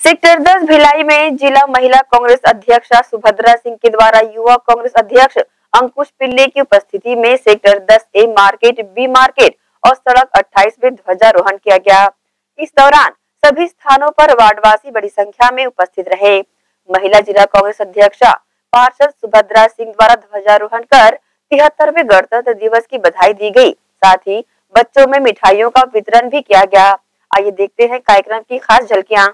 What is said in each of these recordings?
Sector 10 Bhilai में जिला महिला कांग्रेस अध्यक्षा सुभद्रा सिंह के द्वारा युवा कांग्रेस अध्यक्ष अंकुश पिल्ले की उपस्थिति में sector 10A market, B market और सड़क 28 में ध्वजारोहण किया गया। इस दौरान सभी स्थानों पर वार्डवासी बड़ी संख्या में उपस्थित रहे। महिला जिला कांग्रेस अध्यक्षा पार्षद सुभद्रा सिंह द्वारा ध्वजारोहण कर 73वें गणतंत्र दिवस की बधाई दी गई। साथ ही बच्चों में मिठाइयों का वितरण भी किया गया। आइए देखते हैं कार्यक्रम की खास झलकियां।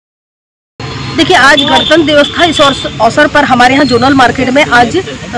देखिए, आज गणतंत्र दिवस था। इस अवसर पर हमारे यहाँ जोनल मार्केट में आज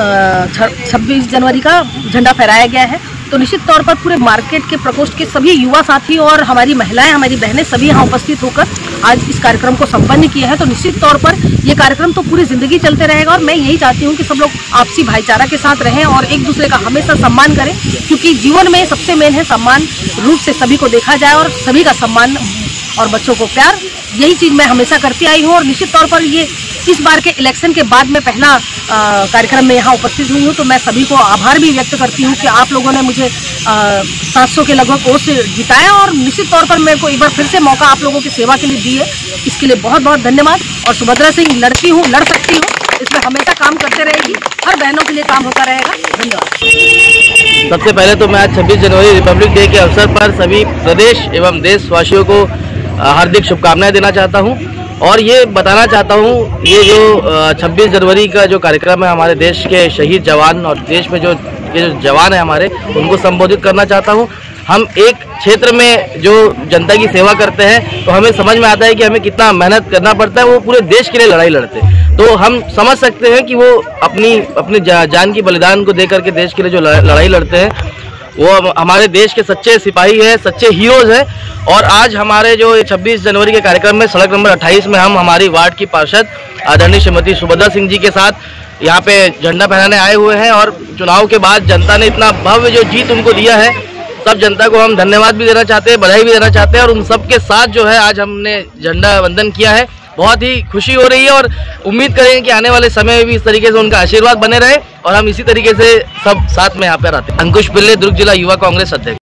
26 जनवरी का झंडा फहराया गया है। तो निश्चित तौर पर पूरे मार्केट के प्रकोष्ठ के सभी युवा साथी और हमारी महिलाएं, हमारी बहनें सभी यहाँ उपस्थित होकर आज इस कार्यक्रम को संपन्न किया है। तो निश्चित तौर पर ये कार्यक्रम तो पूरी जिंदगी चलते रहेगा और मैं यही चाहती हूँ कि सब लोग आपसी भाईचारा के साथ रहें और एक दूसरे का हमेशा सम्मान करें, क्योंकि जीवन में सबसे मेन है सम्मान रूप से सभी को देखा जाए और सभी का सम्मान और बच्चों को प्यार। यही चीज़ मैं हमेशा करती आई हूँ और निश्चित तौर पर ये इस बार के इलेक्शन के बाद में पहला कार्यक्रम में यहाँ उपस्थित हुई हूँ। तो मैं सभी को आभार भी व्यक्त करती हूँ कि आप लोगों ने मुझे 700 के लगभग वोट से जिताया और निश्चित तौर पर मेरे को एक बार फिर से मौका आप लोगों की सेवा के लिए दी है। इसके लिए बहुत बहुत धन्यवाद। और सुभद्रा सिंह लड़ती हूँ, लड़ सकती हूँ, इसमें हमेशा काम करते रहेगी, हर बहनों के लिए काम होता रहेगा। धन्यवाद। सबसे पहले तो मैं आज 26 जनवरी रिपब्लिक डे के अवसर पर सभी प्रदेश एवं देशवासियों को हार्दिक शुभकामनाएं देना चाहता हूं और ये बताना चाहता हूं, ये जो 26 जनवरी का जो कार्यक्रम है हमारे देश के शहीद जवान और देश में जो जवान है हमारे, उनको संबोधित करना चाहता हूं। हम एक क्षेत्र में जो जनता की सेवा करते हैं तो हमें समझ में आता है कि हमें कितना मेहनत करना पड़ता है। वो पूरे देश के लिए लड़ाई लड़ते हैं, तो हम समझ सकते हैं कि वो अपनी जान की बलिदान को दे करके देश के लिए जो लड़ाई लड़ते हैं वो हमारे देश के सच्चे सिपाही हैं, सच्चे हीरोज हैं। और आज हमारे जो 26 जनवरी के कार्यक्रम में सड़क नंबर 28 में हम हमारी वार्ड की पार्षद आदरणीय श्रीमती सुभद्रा सिंह जी के साथ यहाँ पे झंडा फहराने आए हुए हैं। और चुनाव के बाद जनता ने इतना भव्य जो जीत उनको दिया है, सब जनता को हम धन्यवाद भी देना चाहते हैं, बधाई भी देना चाहते हैं। और उन सब के साथ जो है आज हमने झंडा वंदन किया है। बहुत ही खुशी हो रही है और उम्मीद करेंगे कि आने वाले समय में भी इस तरीके से उनका आशीर्वाद बने रहे और हम इसी तरीके से सब साथ में यहाँ पर आते हैं। अंकुश पिल्ले, दुर्ग जिला युवा कांग्रेस अध्यक्ष।